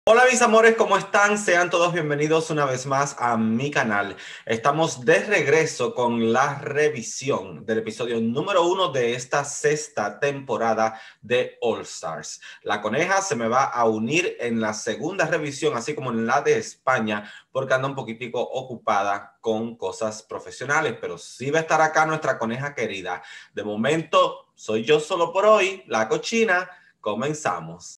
Hola mis amores, ¿cómo están? Sean todos bienvenidos una vez más a mi canal. Estamos de regreso con la revisión del episodio número 1 de esta sexta temporada de All Stars. La coneja se me va a unir en la segunda revisión, así como en la de España, porque anda un poquitico ocupada con cosas profesionales, pero sí va a estar acá nuestra coneja querida. De momento, soy yo solo por hoy, la cochina. Comenzamos.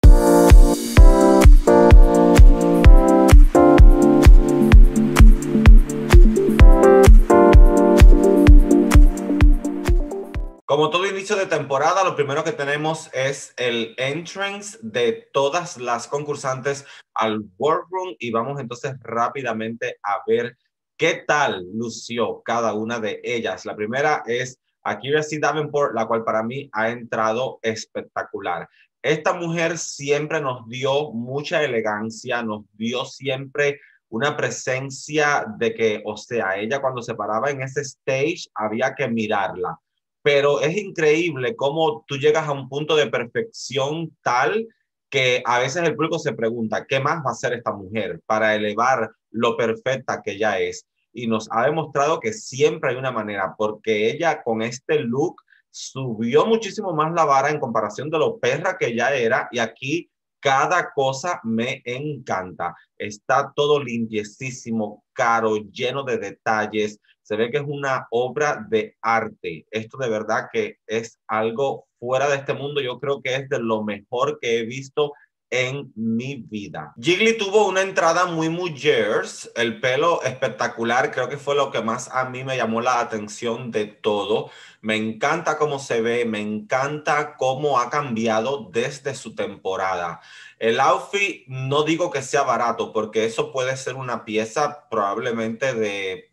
Como todo inicio de temporada, lo primero que tenemos es el entrance de todas las concursantes al Workroom y vamos entonces rápidamente a ver qué tal lució cada una de ellas. La primera es Akira C. Davenport, la cual para mí ha entrado espectacular. Esta mujer siempre nos dio mucha elegancia, nos dio siempre una presencia de que, o sea, ella cuando se paraba en ese stage había que mirarla, pero es increíble cómo tú llegas a un punto de perfección tal que a veces el público se pregunta, ¿qué más va a hacer esta mujer para elevar lo perfecta que ella es? Y nos ha demostrado que siempre hay una manera, porque ella con este look subió muchísimo más la vara en comparación de lo perra que ella era, y aquí cada cosa me encanta. Está todo limpiecísimo, caro, lleno de detalles. Se ve que es una obra de arte. Esto de verdad que es algo fuera de este mundo. Yo creo que es de lo mejor que he visto en mi vida. Jiggly tuvo una entrada muy mujeres, el pelo espectacular, creo que fue lo que más a mí me llamó la atención de todo. Me encanta cómo se ve, me encanta cómo ha cambiado desde su temporada. El outfit no digo que sea barato, porque eso puede ser una pieza probablemente de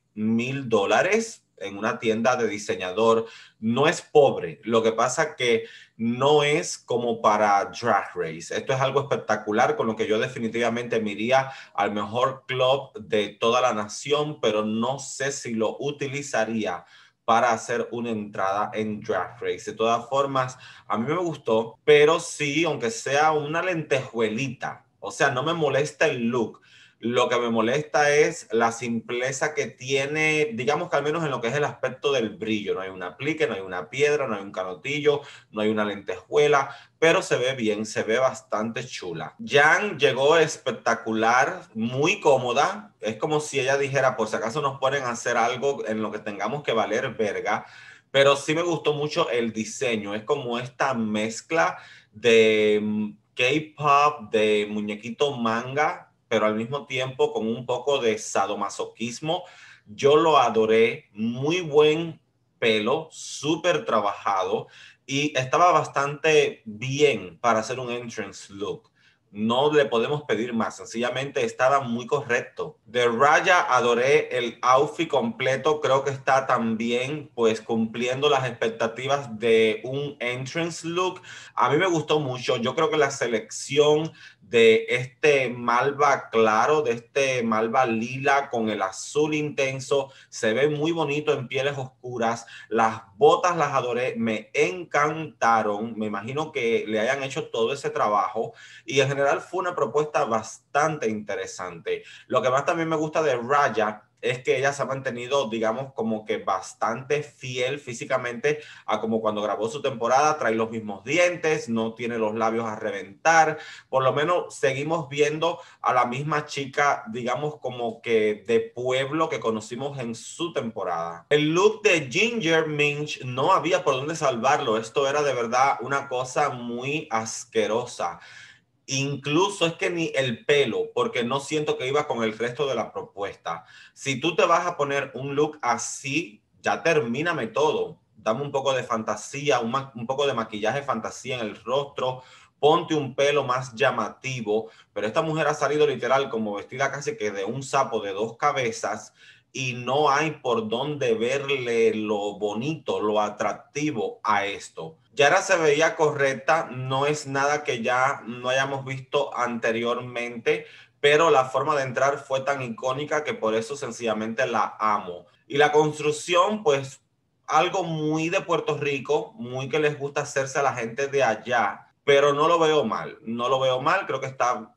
$1000 en una tienda de diseñador. No es pobre, lo que pasa que no es como para Drag Race. Esto es algo espectacular con lo que yo definitivamente me iría al mejor club de toda la nación, pero no sé si lo utilizaría para hacer una entrada en Drag Race. De todas formas, a mí me gustó, pero sí, aunque sea una lentejuelita, o sea, no me molesta el look. Lo que me molesta es la simpleza que tiene, digamos que al menos en lo que es el aspecto del brillo. No hay un aplique, no hay una piedra, no hay un canotillo, no hay una lentejuela, pero se ve bien, se ve bastante chula. Jan llegó espectacular, muy cómoda. Es como si ella dijera, por si acaso nos ponen a hacer algo en lo que tengamos que valer verga. Pero sí me gustó mucho el diseño. Es como esta mezcla de K-pop, de muñequito manga, pero al mismo tiempo con un poco de sadomasoquismo. Yo lo adoré, muy buen pelo, súper trabajado y estaba bastante bien para hacer un entrance look. No le podemos pedir más, sencillamente estaba muy correcto. De Raya adoré el outfit completo, creo que está también pues cumpliendo las expectativas de un entrance look. A mí me gustó mucho, yo creo que la selección de este malva claro, de este malva lila con el azul intenso, se ve muy bonito en pieles oscuras. Las botas las adoré, me encantaron, me imagino que le hayan hecho todo ese trabajo y en general fue una propuesta bastante interesante. Lo que más también me gusta de Raya es que ella se ha mantenido, digamos, como que bastante fiel físicamente a como cuando grabó su temporada. Trae los mismos dientes, no tiene los labios a reventar. Por lo menos seguimos viendo a la misma chica, digamos, como que de pueblo que conocimos en su temporada. El look de Ginger Minch no había por dónde salvarlo. Esto era de verdad una cosa muy asquerosa. Incluso es que ni el pelo, porque no siento que iba con el resto de la propuesta. Si tú te vas a poner un look así, ya termíname todo. Dame un poco de fantasía, un poco de maquillaje fantasía en el rostro, ponte un pelo más llamativo. Pero esta mujer ha salido literal como vestida casi que de un sapo de dos cabezas y no hay por dónde verle lo bonito, lo atractivo a esto. Yara se veía correcta, no es nada que ya no hayamos visto anteriormente, pero la forma de entrar fue tan icónica que por eso sencillamente la amo. Y la construcción, pues algo muy de Puerto Rico, muy que les gusta hacerse a la gente de allá, pero no lo veo mal, no lo veo mal, creo que está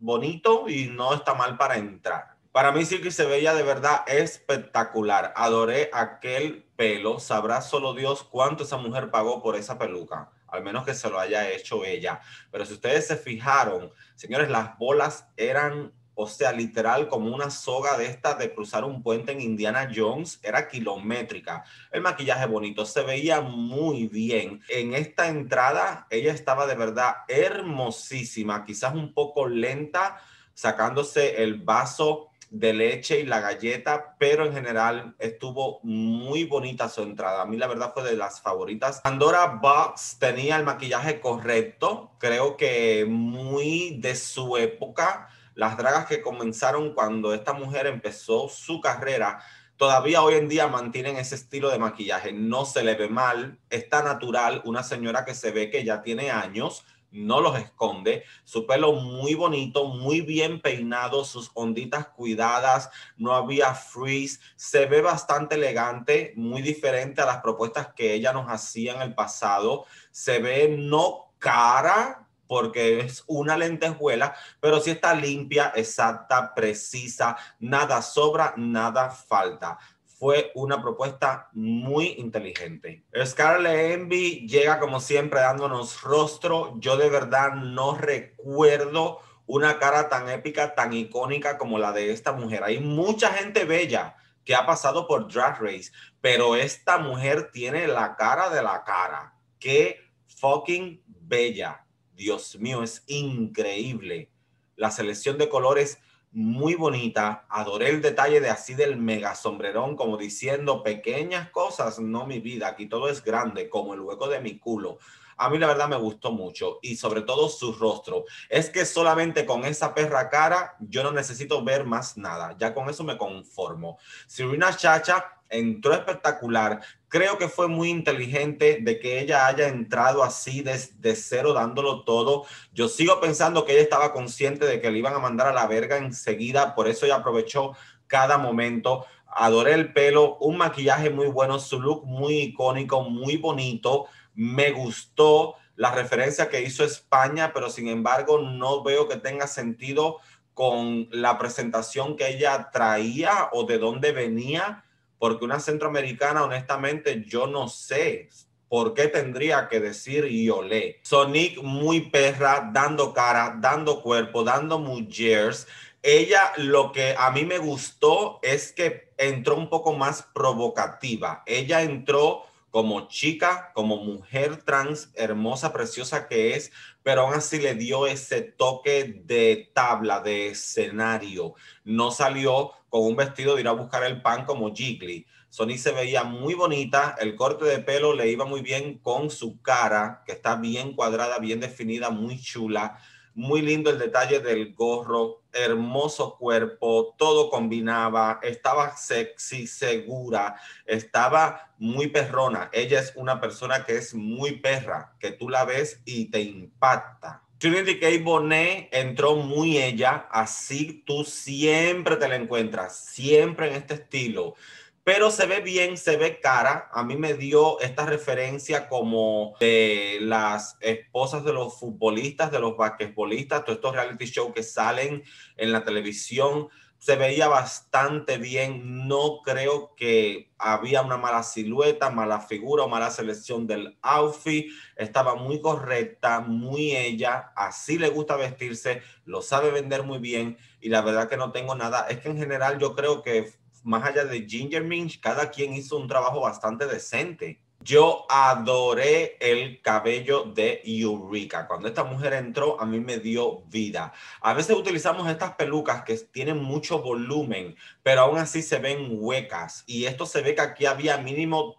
bonito y no está mal para entrar. Para mí Silky se veía de verdad espectacular. Adoré aquel pelo. Sabrá solo Dios cuánto esa mujer pagó por esa peluca. Al menos que se lo haya hecho ella. Pero si ustedes se fijaron, señores, las bolas eran, o sea, literal como una soga de estas de cruzar un puente en Indiana Jones. Era kilométrica. El maquillaje bonito, se veía muy bien. En esta entrada, ella estaba de verdad hermosísima. Quizás un poco lenta, sacándose el vaso de leche y la galleta, pero en general estuvo muy bonita su entrada. A mí la verdad fue de las favoritas. Pandora Boxx tenía el maquillaje correcto, creo que muy de su época. Las dragas que comenzaron cuando esta mujer empezó su carrera, todavía hoy en día mantienen ese estilo de maquillaje. No se le ve mal, está natural, una señora que se ve que ya tiene años, no los esconde, su pelo muy bonito, muy bien peinado, sus onditas cuidadas, no había frizz, se ve bastante elegante, muy diferente a las propuestas que ella nos hacía en el pasado, se ve no cara, porque es una lentejuela, pero sí está limpia, exacta, precisa, nada sobra, nada falta. Fue una propuesta muy inteligente. Scarlet Envy llega como siempre dándonos rostro. Yo de verdad no recuerdo una cara tan épica, tan icónica como la de esta mujer. Hay mucha gente bella que ha pasado por Drag Race, pero esta mujer tiene la cara de la cara. Qué fucking bella. Dios mío, es increíble. La selección de colores muy bonita. Adoré el detalle de así del mega sombrerón, como diciendo pequeñas cosas, no mi vida, aquí todo es grande, como el hueco de mi culo. A mí la verdad me gustó mucho y sobre todo su rostro. Es que solamente con esa perra cara yo no necesito ver más nada. Ya con eso me conformo. Serena Chacha entró espectacular. Creo que fue muy inteligente de que ella haya entrado así desde cero dándolo todo. Yo sigo pensando que ella estaba consciente de que le iban a mandar a la verga enseguida, por eso ella aprovechó cada momento. Adoré el pelo, un maquillaje muy bueno, su look muy icónico, muy bonito. Me gustó la referencia que hizo España, pero sin embargo no veo que tenga sentido con la presentación que ella traía o de dónde venía, porque una centroamericana, honestamente, yo no sé por qué tendría que decir y olé. Sonic muy perra, dando cara, dando cuerpo, dando mujeres. Ella, lo que a mí me gustó es que entró un poco más provocativa. Ella entró como chica, como mujer trans, hermosa, preciosa que es, pero aún así le dio ese toque de tabla, de escenario. No salió con un vestido de ir a buscar el pan como Jiggly. Sony se veía muy bonita, el corte de pelo le iba muy bien con su cara, que está bien cuadrada, bien definida, muy chula. Muy lindo el detalle del gorro, hermoso cuerpo, todo combinaba, estaba sexy, segura, estaba muy perrona. Ella es una persona que es muy perra, que tú la ves y te impacta. Trinity K. Bonet entró muy ella, así tú siempre te la encuentras, siempre en este estilo. Pero se ve bien, se ve cara. A mí me dio esta referencia como de las esposas de los futbolistas, de los basquetbolistas, todos estos reality shows que salen en la televisión. Se veía bastante bien. No creo que había una mala silueta, mala figura o mala selección del outfit. Estaba muy correcta, muy ella. Así le gusta vestirse, lo sabe vender muy bien. Y la verdad que no tengo nada. Es que en general yo creo que más allá de Ginger Minch, cada quien hizo un trabajo bastante decente. Yo adoré el cabello de Eureka. Cuando esta mujer entró, a mí me dio vida. A veces utilizamos estas pelucas que tienen mucho volumen, pero aún así se ven huecas. Y esto se ve que aquí había mínimo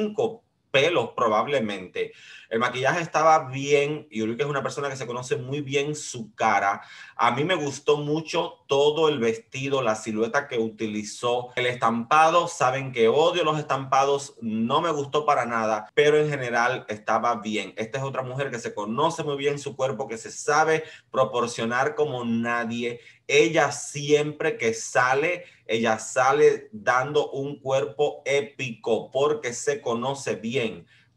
5 pelos probablemente. El maquillaje estaba bien. Eureka es una persona que se conoce muy bien su cara. A mí me gustó mucho todo el vestido, la silueta que utilizó, el estampado. Saben que odio los estampados, no me gustó para nada, pero en general estaba bien. Esta es otra mujer que se conoce muy bien su cuerpo, que se sabe proporcionar como nadie. Ella siempre que sale, ella sale dando un cuerpo épico porque se conoce bien.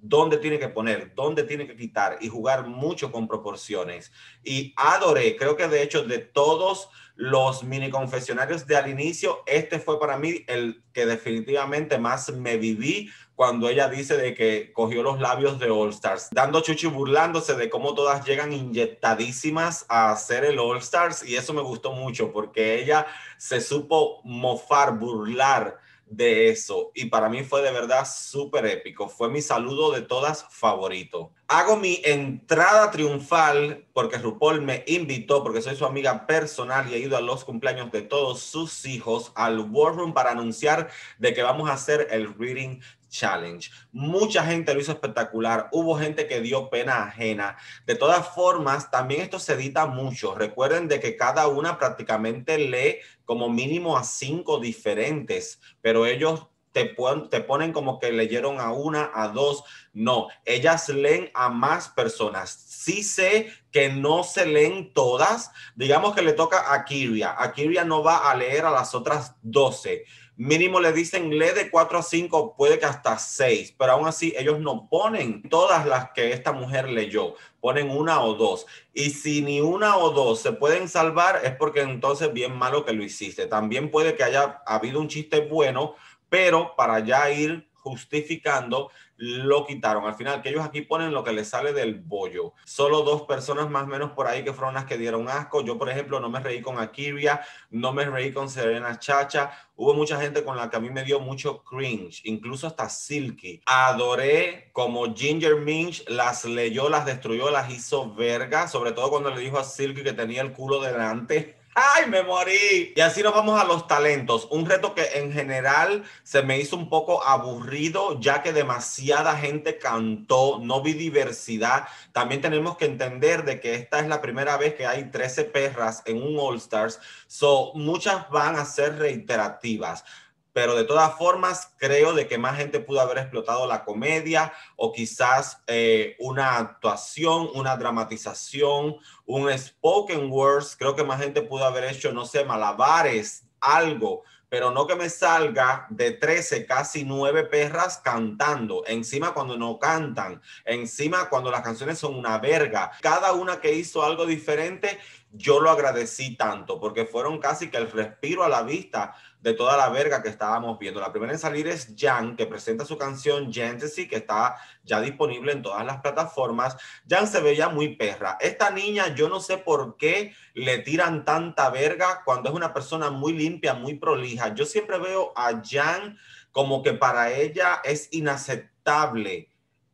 dónde tiene que poner, dónde tiene que quitar y jugar mucho con proporciones. Y adoré, creo que de hecho de todos los mini confesionarios de al inicio, este fue para mí el que definitivamente más me viví cuando ella dice de que cogió los labios de All Stars, dando chuchi burlándose de cómo todas llegan inyectadísimas a hacer el All Stars, y eso me gustó mucho porque ella se supo mofar, burlar de eso, y para mí fue de verdad súper épico. Fue mi saludo de todas favorito. Hago mi entrada triunfal porque RuPaul me invitó, porque soy su amiga personal y he ido a los cumpleaños de todos sus hijos al War Room para anunciar de que vamos a hacer el Reading Challenge. Mucha gente lo hizo espectacular, hubo gente que dio pena ajena. De todas formas, también esto se edita mucho. Recuerden de que cada una prácticamente lee como mínimo a 5 diferentes, pero ellos te ponen como que leyeron a una, a dos. No, ellas leen a más personas. Sí sé que no se leen todas. Digamos que le toca a Kyria. A Kyria no va a leer a las otras 12. Mínimo le dicen lee de 4 a 5, puede que hasta 6, pero aún así ellos no ponen todas las que esta mujer leyó, ponen una o dos. Y si ni una o dos se pueden salvar, es porque entonces bien malo que lo hiciste. También puede que haya habido un chiste bueno, pero para ya ir justificando, lo quitaron. Al final, que ellos aquí ponen lo que les sale del bollo. Solo 2 personas más o menos por ahí que fueron las que dieron asco. Yo, por ejemplo, no me reí con Akiria, no me reí con Serena Chacha. Hubo mucha gente con la que a mí me dio mucho cringe, incluso hasta Silky. Adoré como Ginger Minch las leyó, las destruyó, las hizo verga, sobre todo cuando le dijo a Silky que tenía el culo delante. ¡Ay, me morí! Y así nos vamos a los talentos. Un reto que en general se me hizo un poco aburrido, ya que demasiada gente cantó, no vi diversidad. También tenemos que entender de que esta es la primera vez que hay 13 perras en un All Stars. So, muchas van a ser reiterativas. Pero de todas formas, creo de que más gente pudo haber explotado la comedia o quizás una actuación, una dramatización, un spoken words. Creo que más gente pudo haber hecho, no sé, malabares, algo, pero no que me salga de 13, casi 9 perras cantando. Encima cuando no cantan, encima cuando las canciones son una verga. Cada una que hizo algo diferente, yo lo agradecí tanto, porque fueron casi que el respiro a la vista de toda la verga que estábamos viendo. La primera en salir es Jan, que presenta su canción Gentasy, que está ya disponible en todas las plataformas. Jan se veía muy perra. Esta niña, yo no sé por qué le tiran tanta verga cuando es una persona muy limpia, muy prolija. Yo siempre veo a Jan como que para ella es inaceptable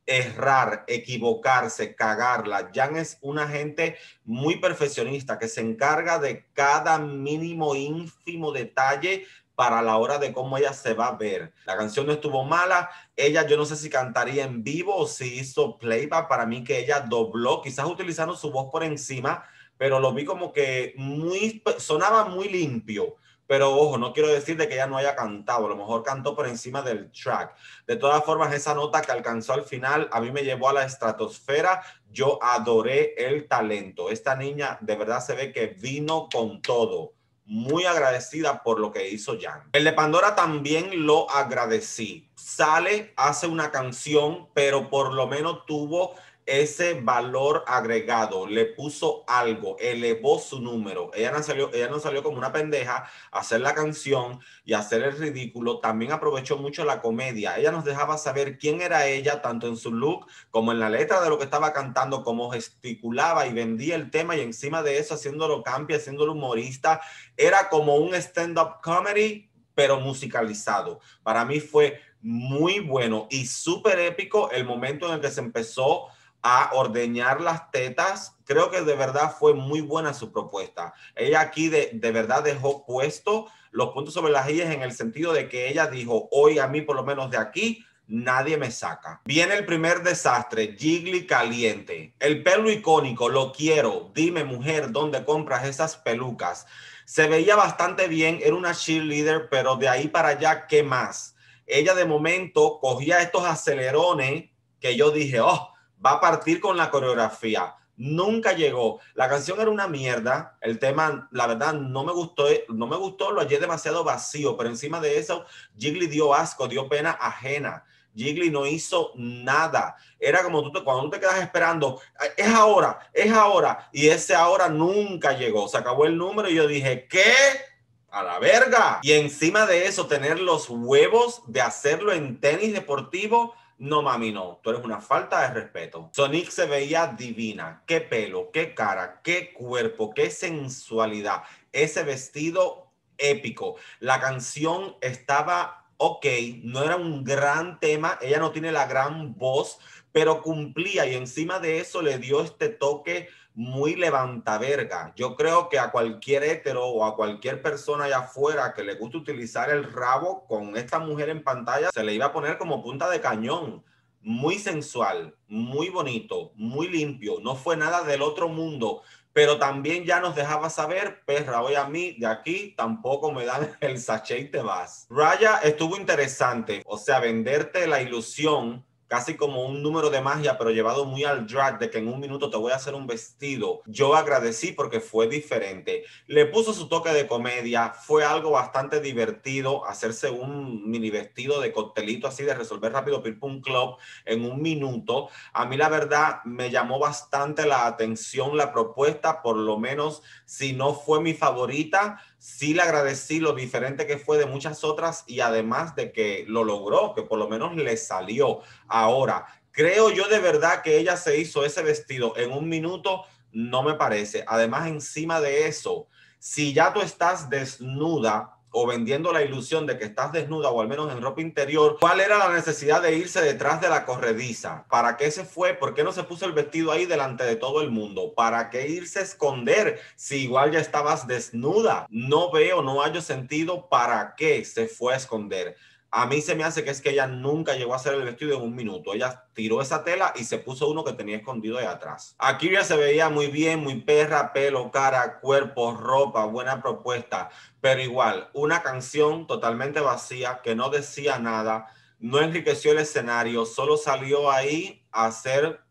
errar, equivocarse, cagarla. Jan es una gente muy perfeccionista que se encarga de cada mínimo ínfimo detalle para la hora de cómo ella se va a ver. La canción no estuvo mala. Ella, yo no sé si cantaría en vivo o si hizo playback. Para mí que ella dobló, quizás utilizando su voz por encima, pero lo vi como que sonaba muy limpio. Pero ojo, no quiero decir de que ella no haya cantado, a lo mejor cantó por encima del track. De todas formas, esa nota que alcanzó al final a mí me llevó a la estratosfera. Yo adoré el talento. Esta niña de verdad se ve que vino con todo. Muy agradecida por lo que hizo Jan. El de Pandora también lo agradecí. Sale, hace una canción, pero por lo menos tuvo ese valor agregado, le puso algo, elevó su número. Ella no salió como una pendeja a hacer la canción y a hacer el ridículo. También aprovechó mucho la comedia. Ella nos dejaba saber quién era ella, tanto en su look como en la letra de lo que estaba cantando, como gesticulaba y vendía el tema, y encima de eso haciéndolo campi, haciéndolo humorista. Era como un stand-up comedy, pero musicalizado. Para mí fue muy bueno y súper épico el momento en el que se empezó a ordeñar las tetas. Creo que de verdad fue muy buena su propuesta. Ella aquí de verdad dejó puesto los puntos sobre las IES, en el sentido de que ella dijo, hoy a mí por lo menos de aquí nadie me saca. Viene el primer desastre, Jiggly caliente. El pelo icónico, lo quiero. Dime, mujer, ¿dónde compras esas pelucas? Se veía bastante bien, era una cheerleader, pero de ahí para allá, ¿qué más? Ella de momento cogía estos acelerones que yo dije, oh, va a partir con la coreografía. Nunca llegó. La canción era una mierda. El tema, la verdad, no me gustó, lo hallé demasiado vacío, pero encima de eso, Jiggly dio asco, dio pena ajena. Jiggly no hizo nada. Era como cuando tú te quedas esperando, es ahora, y ese ahora nunca llegó. Se acabó el número y yo dije, ¿qué? A la verga. Y encima de eso, tener los huevos de hacerlo en tenis deportivo. No, mami, no. Tú eres una falta de respeto. Sonique se veía divina. Qué pelo, qué cara, qué cuerpo, qué sensualidad. Ese vestido épico. La canción estaba ok. No era un gran tema. Ella no tiene la gran voz, pero cumplía. Y encima de eso le dio este toque muy levantaverga. Yo creo que a cualquier hétero o a cualquier persona allá afuera que le guste utilizar el rabo con esta mujer en pantalla, se le iba a poner como punta de cañón. Muy sensual, muy bonito, muy limpio. No fue nada del otro mundo, pero también ya nos dejaba saber, perra, hoy a mí de aquí tampoco me dan el sachet y te vas. Raya estuvo interesante, o sea, venderte la ilusión casi como un número de magia, pero llevado muy al drag, de que en un minuto te voy a hacer un vestido. Yo agradecí porque fue diferente. Le puso su toque de comedia, fue algo bastante divertido, hacerse un mini vestido de coctelito así, de resolver rápido Pim Pum Club en un minuto. A mí la verdad me llamó bastante la atención la propuesta, por lo menos si no fue mi favorita, sí le agradecí lo diferente que fue de muchas otras y además de que lo logró, que por lo menos le salió. Ahora, creo yo de verdad que ella se hizo ese vestido en un minuto, no me parece. Además, encima de eso, si ya tú estás desnuda o vendiendo la ilusión de que estás desnuda o al menos en ropa interior, ¿cuál era la necesidad de irse detrás de la corrediza? ¿Para qué se fue? ¿Por qué no se puso el vestido ahí delante de todo el mundo? ¿Para qué irse a esconder si igual ya estabas desnuda? No veo, no hallo sentido para qué se fue a esconder. A mí se me hace que es que ella nunca llegó a hacer el vestido en un minuto. Ella tiró esa tela y se puso uno que tenía escondido de atrás. A'keria se veía muy bien, muy perra, pelo, cara, cuerpo, ropa, buena propuesta. Pero igual, una canción totalmente vacía que no decía nada, no enriqueció el escenario, solo salió ahí a hacer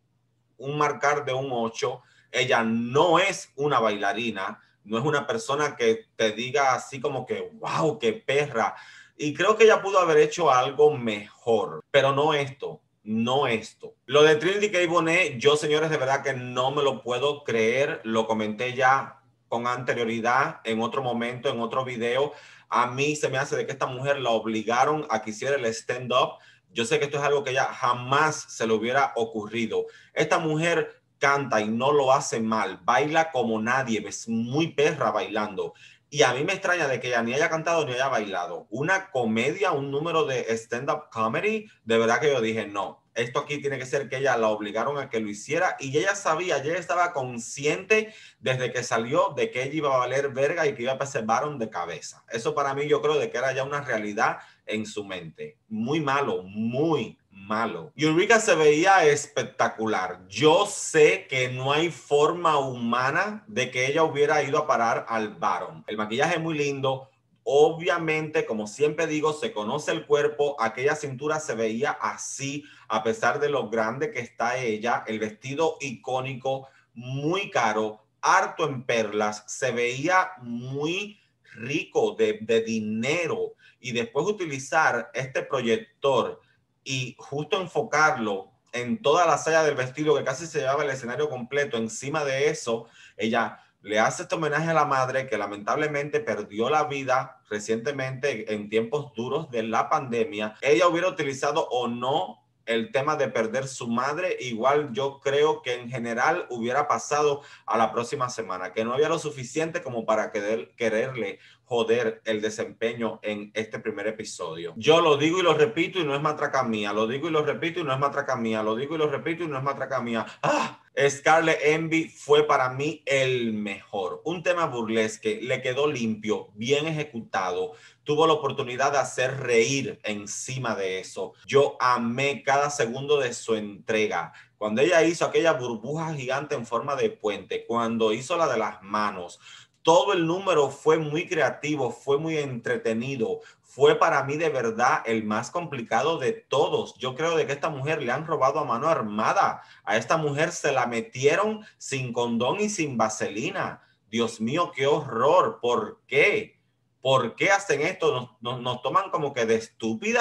un marcar de un 8. Ella no es una bailarina, no es una persona que te diga así como que, wow, qué perra. Y creo que ella pudo haber hecho algo mejor, pero no esto. No esto. Lo de Trinity K. Bonet, yo señores de verdad que no me lo puedo creer, lo comenté ya con anterioridad en otro momento, en otro video. A mí se me hace de que esta mujer la obligaron a que hiciera el stand-up. Yo sé que esto es algo que ella jamás se le hubiera ocurrido. Esta mujer canta y no lo hace mal, baila como nadie, es muy perra bailando. Y a mí me extraña de que ella ni haya cantado ni haya bailado. Una comedia, un número de stand-up comedy, de verdad que yo dije, no, esto aquí tiene que ser que ella la obligaron a que lo hiciera y ella sabía, ella estaba consciente desde que salió de que ella iba a valer verga y que iba a pasar varón de cabeza. Eso para mí yo creo de que era ya una realidad en su mente. Muy malo, muy malo. Y Eureka se veía espectacular. Yo sé que no hay forma humana de que ella hubiera ido a parar al varón. El maquillaje es muy lindo. Obviamente, como siempre digo, se conoce el cuerpo. Aquella cintura se veía así, a pesar de lo grande que está ella. El vestido icónico, muy caro, harto en perlas. Se veía muy rico de dinero. Y después utilizar este proyector y justo enfocarlo en toda la saya del vestido que casi se llevaba el escenario completo. Encima de eso, ella le hace este homenaje a la madre que lamentablemente perdió la vida recientemente en tiempos duros de la pandemia. Ella hubiera utilizado o no el tema de perder su madre, igual yo creo que en general hubiera pasado a la próxima semana, que no había lo suficiente como para quererle joder el desempeño en este primer episodio. Yo lo digo y lo repito y no es matraca mía, lo digo y lo repito y no es matraca mía, lo digo y lo repito y no es matraca mía. ¡Ah! Scarlet Envy fue para mí el mejor. Un tema burlesque, le quedó limpio, bien ejecutado. Tuvo la oportunidad de hacer reír encima de eso. Yo amé cada segundo de su entrega. Cuando ella hizo aquella burbuja gigante en forma de puente, cuando hizo la de las manos, todo el número fue muy creativo, fue muy entretenido. Fue para mí de verdad el más complicado de todos. Yo creo de que a esta mujer le han robado a mano armada. A esta mujer se la metieron sin condón y sin vaselina. Dios mío, qué horror. ¿Por qué? ¿Por qué hacen esto? Nos toman como que de estúpidas.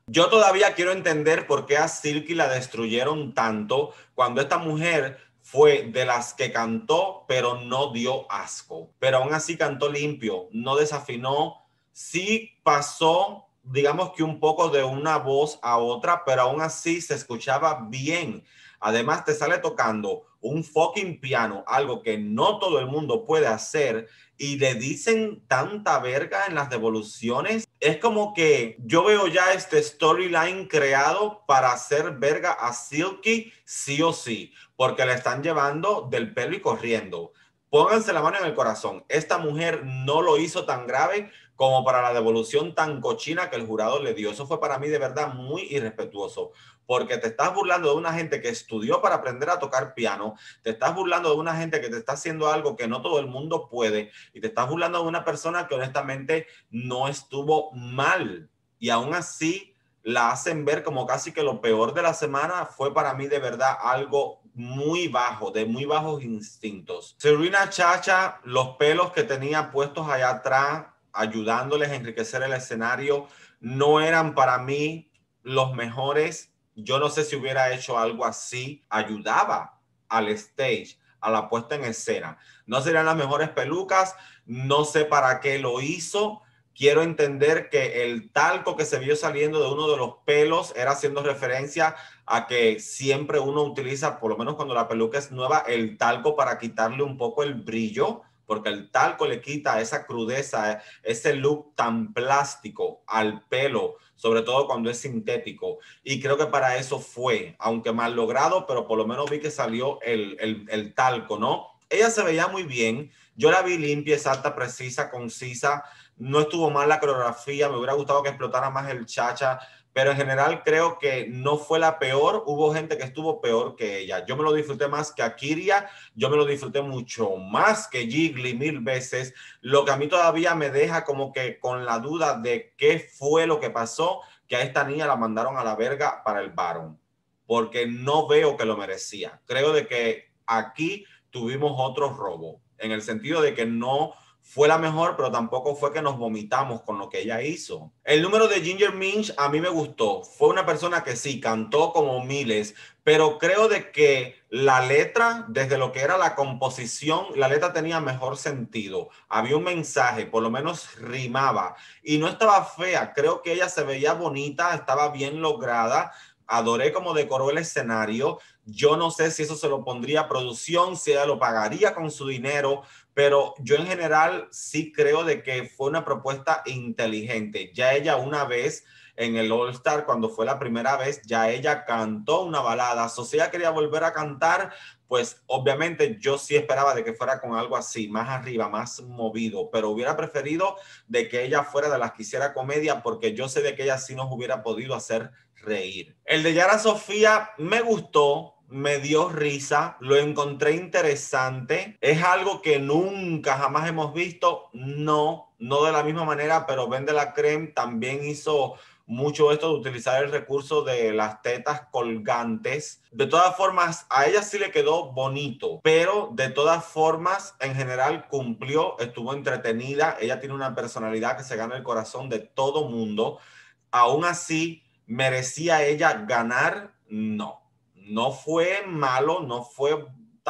Yo todavía quiero entender por qué a Silky la destruyeron tanto cuando esta mujer fue de las que cantó, pero no dio asco. Pero aún así cantó limpio, no desafinó. Sí pasó, digamos que un poco de una voz a otra, pero aún así se escuchaba bien. Además, te sale tocando un fucking piano, algo que no todo el mundo puede hacer, y le dicen tanta verga en las devoluciones. Es como que yo veo ya este storyline creado para hacer verga a Silky sí o sí, porque le están llevando del pelo y corriendo. Pónganse la mano en el corazón. Esta mujer no lo hizo tan grave como para la devolución tan cochina que el jurado le dio. Eso fue para mí de verdad muy irrespetuoso, porque te estás burlando de una gente que estudió para aprender a tocar piano, te estás burlando de una gente que te está haciendo algo que no todo el mundo puede, y te estás burlando de una persona que honestamente no estuvo mal, y aún así la hacen ver como casi que lo peor de la semana. Fue para mí de verdad algo muy bajo, de muy bajos instintos. Serena Chacha, los pelos que tenía puestos allá atrás, ayudándoles a enriquecer el escenario, no eran para mí los mejores. Yo no sé si hubiera hecho algo así, ayudaba al stage, a la puesta en escena. No serían las mejores pelucas, no sé para qué lo hizo. Quiero entender que el talco que se vio saliendo de uno de los pelos era haciendo referencia a que siempre uno utiliza, por lo menos cuando la peluca es nueva, el talco para quitarle un poco el brillo, porque el talco le quita esa crudeza, ese look tan plástico al pelo, sobre todo cuando es sintético. Y creo que para eso fue, aunque mal logrado, pero por lo menos vi que salió el talco, ¿no? Ella se veía muy bien, yo la vi limpia, exacta, precisa, concisa. No estuvo mal la coreografía, me hubiera gustado que explotara más el cha-cha, pero en general creo que no fue la peor. Hubo gente que estuvo peor que ella. Yo me lo disfruté más que a Kiria, yo me lo disfruté mucho más que Jiggly 1000 veces, lo que a mí todavía me deja como que con la duda de qué fue lo que pasó, que a esta niña la mandaron a la verga para el Baron, porque no veo que lo merecía. Creo de que aquí tuvimos otro robo, en el sentido de que no fue la mejor, pero tampoco fue que nos vomitamos con lo que ella hizo. El número de Ginger Minch a mí me gustó. Fue una persona que sí, cantó como miles, pero creo de que la letra, desde lo que era la composición, la letra tenía mejor sentido. Había un mensaje, por lo menos rimaba, y no estaba fea. Creo que ella se veía bonita, estaba bien lograda. Adoré cómo decoró el escenario. Yo no sé si eso se lo pondría a producción, si ella lo pagaría con su dinero, pero yo en general sí creo de que fue una propuesta inteligente. Ya ella una vez en el All Star, cuando fue la primera vez, ya ella cantó una balada. So, si ella quería volver a cantar, pues obviamente yo sí esperaba de que fuera con algo así, más arriba, más movido, pero hubiera preferido de que ella fuera de las que hiciera comedia, porque yo sé de que ella sí nos hubiera podido hacer reír. El de Yara Sofía me gustó, me dio risa, lo encontré interesante. Es algo que nunca jamás hemos visto. No, no de la misma manera, pero Vende la Creme también hizo mucho esto de utilizar el recurso de las tetas colgantes. De todas formas, a ella sí le quedó bonito, pero de todas formas, en general cumplió, estuvo entretenida. Ella tiene una personalidad que se gana el corazón de todo mundo. Aún así, ¿merecía ella ganar? No. No fue malo, no fue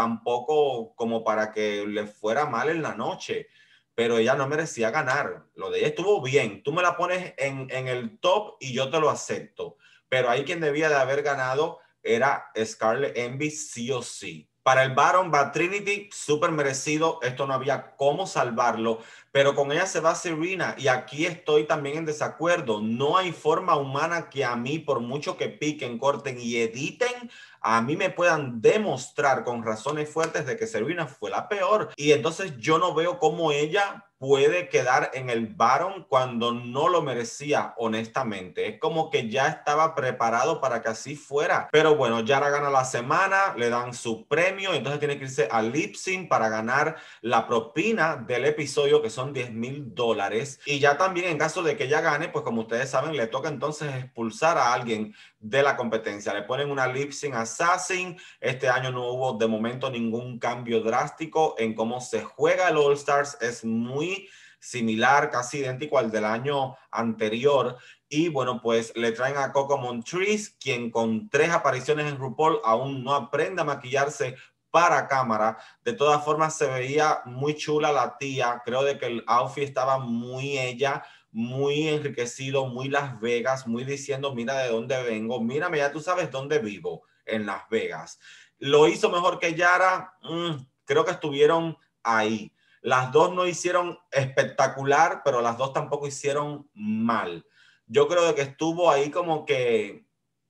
tampoco como para que le fuera mal en la noche, pero ella no merecía ganar. Lo de ella estuvo bien. Tú me la pones en el top y yo te lo acepto. Pero ahí quien debía de haber ganado era Scarlett Envy sí o sí. Para el Baron, Bad Trinity, súper merecido. Esto no había cómo salvarlo, pero con ella se va Serena, y aquí estoy también en desacuerdo. No hay forma humana que a mí, por mucho que piquen, corten y editen, a mí me puedan demostrar con razones fuertes de que Serena fue la peor. Y entonces yo no veo cómo ella puede quedar en el Baron cuando no lo merecía, honestamente. Es como que ya estaba preparado para que así fuera. Pero bueno, Yara gana la semana, le dan su premio, entonces tiene que irse al lip sync para ganar la propina del episodio, que son $10,000. Y ya también, en caso de que ella gane, pues como ustedes saben, le toca entonces expulsar a alguien de la competencia. Le ponen una lip sync assassin. Este año no hubo de momento ningún cambio drástico en cómo se juega el All Stars. Es muy similar, casi idéntico al del año anterior. Y bueno, pues le traen a Coco Montrese, quien con 3 apariciones en RuPaul aún no aprende a maquillarse para cámara. De todas formas, se veía muy chula la tía. Creo de que el outfit estaba muy ella, muy enriquecido, muy Las Vegas, muy diciendo, mira de dónde vengo, mírame, ya tú sabes dónde vivo, en Las Vegas. ¿Lo hizo mejor que Yara? Creo que estuvieron ahí. Las dos no hicieron espectacular, pero las dos tampoco hicieron mal. Yo creo que estuvo ahí como que,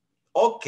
ok,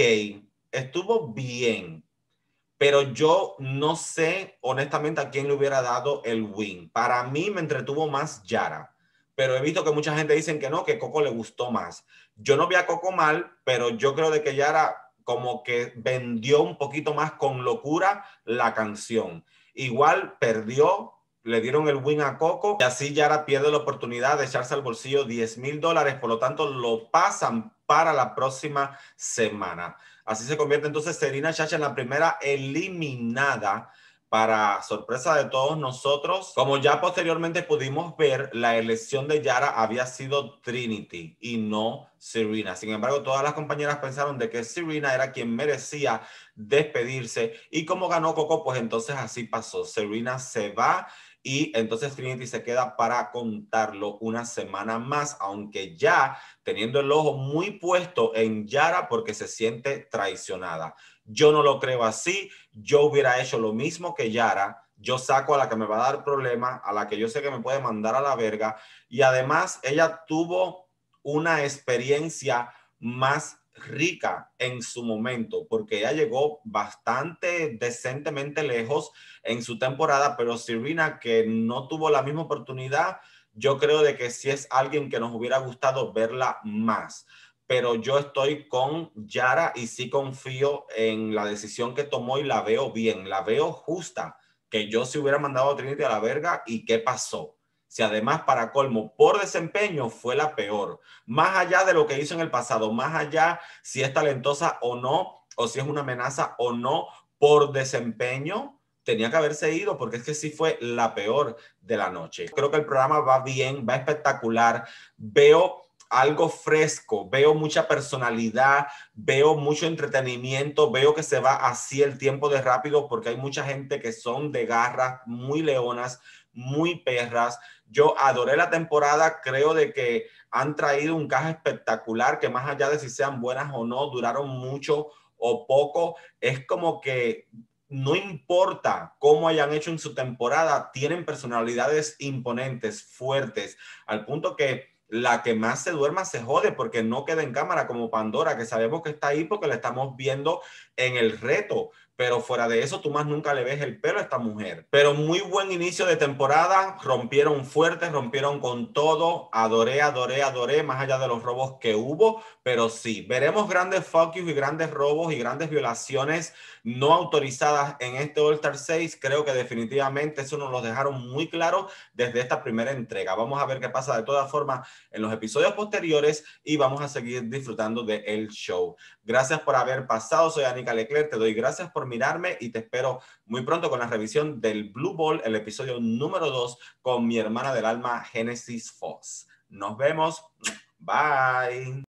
estuvo bien, pero yo no sé honestamente a quién le hubiera dado el win. Para mí me entretuvo más Yara, pero he visto que mucha gente dice que no, que Coco le gustó más. Yo no vi a Coco mal, pero yo creo de que Yara como que vendió un poquito más con locura la canción. Igual perdió, le dieron el win a Coco y así Yara pierde la oportunidad de echarse al bolsillo $10,000, por lo tanto lo pasan para la próxima semana. Así se convierte entonces Serena Chacha en la primera eliminada, para sorpresa de todos nosotros. Como ya posteriormente pudimos ver, la elección de Yara había sido Trinity y no Serena. Sin embargo, todas las compañeras pensaron de que Serena era quien merecía despedirse, y como ganó Coco, pues entonces así pasó. Serena se va y entonces Trinity se queda para contarlo una semana más, aunque ya teniendo el ojo muy puesto en Yara porque se siente traicionada. Yo no lo creo así. Yo hubiera hecho lo mismo que Yara. Yo saco a la que me va a dar problemas, a la que yo sé que me puede mandar a la verga, y además ella tuvo una experiencia más rica en su momento, porque ella llegó bastante decentemente lejos en su temporada, pero Serena, que no tuvo la misma oportunidad, yo creo de que sí es alguien que nos hubiera gustado verla más. Pero yo estoy con Yara y sí confío en la decisión que tomó y la veo bien, la veo justa. Que yo si hubiera mandado a Trinity a la verga, ¿y qué pasó? Si además, para colmo, por desempeño fue la peor. Más allá de lo que hizo en el pasado, más allá si es talentosa o no, o si es una amenaza o no, por desempeño tenía que haberse ido, porque es que sí fue la peor de la noche. Creo que el programa va bien, va espectacular. Veo algo fresco, veo mucha personalidad, veo mucho entretenimiento, veo que se va así el tiempo de rápido, porque hay mucha gente que son de garra, muy leonas, muy perras. Yo adoré la temporada, creo de que han traído un caja espectacular, que más allá de si sean buenas o no, duraron mucho o poco, es como que no importa cómo hayan hecho en su temporada, tienen personalidades imponentes, fuertes, al punto que la que más se duerma se jode porque no queda en cámara, como Pandora, que sabemos que está ahí porque la estamos viendo en el reto. Pero fuera de eso, tú más nunca le ves el pelo a esta mujer. Pero muy buen inicio de temporada, rompieron fuerte, rompieron con todo, adoré, adoré, adoré, más allá de los robos que hubo, pero sí, veremos grandes fuck yous y grandes robos y grandes violaciones no autorizadas en este All-Star 6. Creo que definitivamente eso nos lo dejaron muy claro desde esta primera entrega. Vamos a ver qué pasa de todas formas en los episodios posteriores y vamos a seguir disfrutando del show. Gracias por haber pasado. Soy Anika Leclerc. Te doy gracias por mirarme y te espero muy pronto con la revisión del Blue Ball, el episodio número 2, con mi hermana del alma, Genesis Fox. Nos vemos. Bye.